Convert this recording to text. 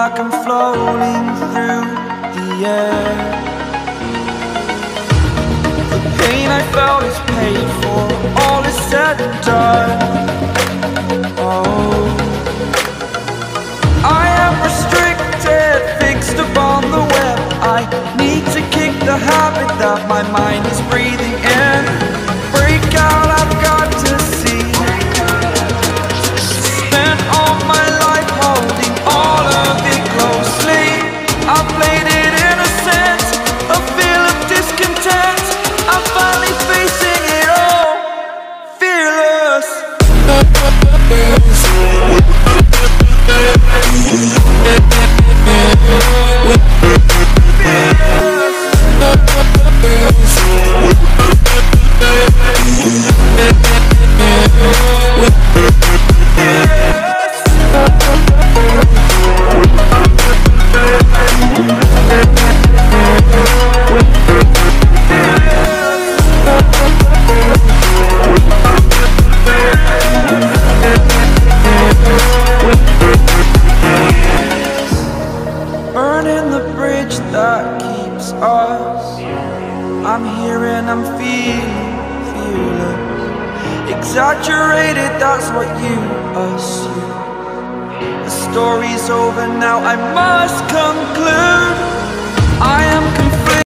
like I'm floating through the air. The pain I felt is paid for, all is said and done. Oh, I am restricted, fixed upon the web. I need to kick the habit that my mind is breathing in. Break out, I've got to see. Spent all my life holding all of it closely. I played it innocent, a feel of discontent. I'm finally facing it all, fearless. Burning the bridge that keeps us. I'm here and I'm feeling fearless. Exaggerated, that's what you assume. The story's over now, I must conclude. I am